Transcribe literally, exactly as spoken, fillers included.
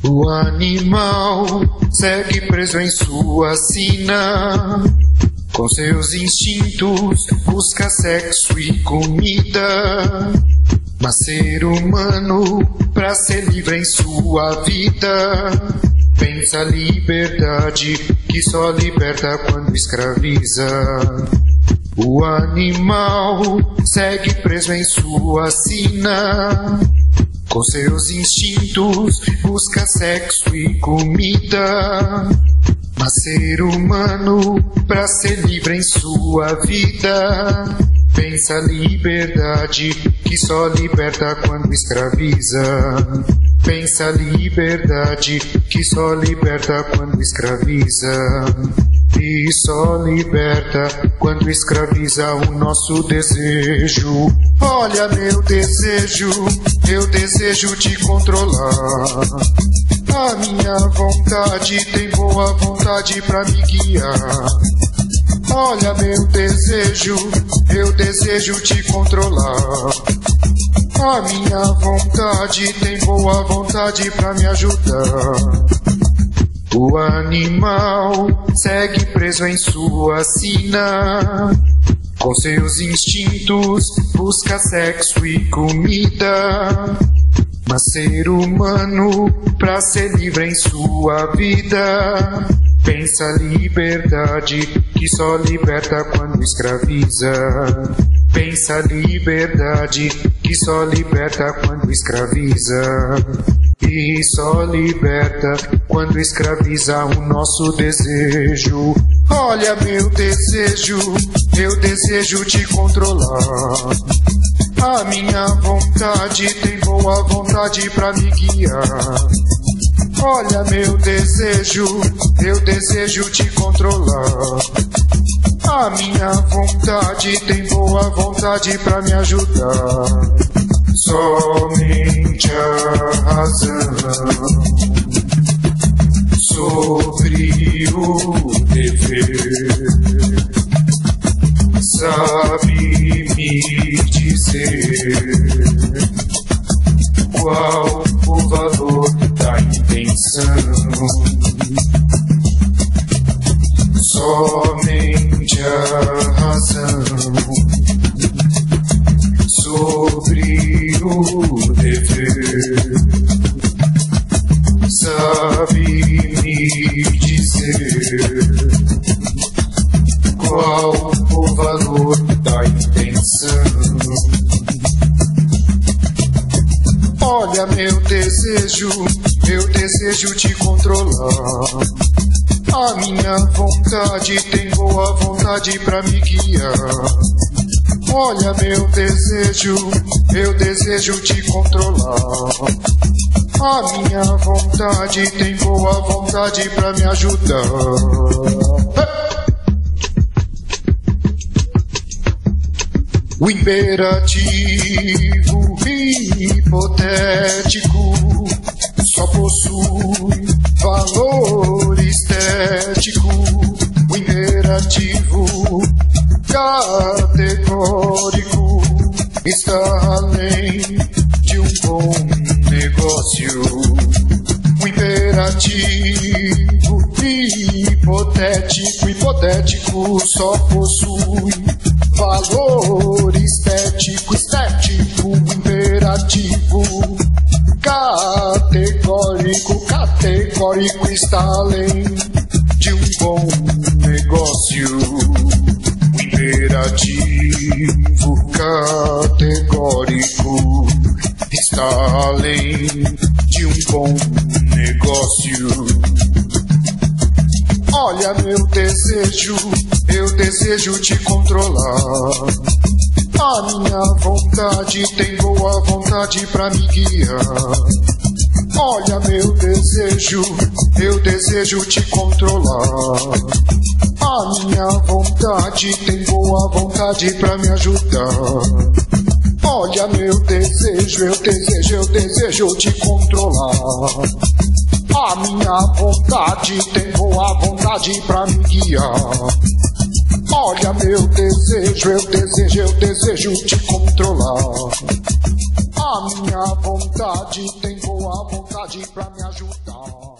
O animal segue preso em sua sina, com seus instintos busca sexo e comida. Mas ser humano, pra ser livre em sua vida, pensa a liberdade que só liberta quando escraviza. O animal segue preso em sua sina, com seus instintos busca sexo e comida. Mas ser humano, pra ser livre em sua vida, pensa a liberdade que só liberta quando escraviza. Pensa a liberdade que só liberta quando escraviza. E só liberta quando escraviza o nosso desejo. Olha meu desejo, eu desejo te controlar. A minha vontade tem boa vontade pra me guiar. Olha meu desejo, eu desejo te controlar. A minha vontade tem boa vontade pra me ajudar. O animal segue preso em sua sina, com seus instintos busca sexo e comida. Mas ser humano, pra ser livre em sua vida, pensa a liberdade que só liberta quando escraviza. Pensa a liberdade que só liberta quando escraviza. E só liberta quando escraviza o nosso desejo. Olha meu desejo, eu desejo te controlar. A minha vontade tem boa vontade pra me guiar. Olha meu desejo, eu desejo te controlar. A minha vontade tem boa vontade pra me ajudar. Somente a razão sobre o dever sabe me dizer qual o valor da intenção. Somente a razão sobre o dever sabe me dizer qual o valor da intenção. Olha meu desejo, eu desejo te controlar. A minha vontade tem boa vontade pra me guiar. Olha meu desejo, eu desejo te controlar. A minha vontade tem boa vontade pra me ajudar. O imperativo hipotético só possui valor estético. O imperativo categórico está além de um bom negócio. O imperativo hipotético, hipotético só possui valor estético, estético. O imperativo categórico, categórico está além de um bom negócio. O imperativo categórico está além de um bom negócio. Olha meu desejo, eu desejo te controlar. A minha vontade tem boa vontade pra me guiar. Olha meu desejo, eu desejo te controlar. A minha vontade tem boa vontade pra me ajudar. Olha meu desejo, eu desejo, eu desejo te controlar. A minha vontade tem boa vontade pra me guiar. Olha meu desejo, eu desejo, eu desejo te controlar. A minha vontade tem boa vontade pra me ajudar.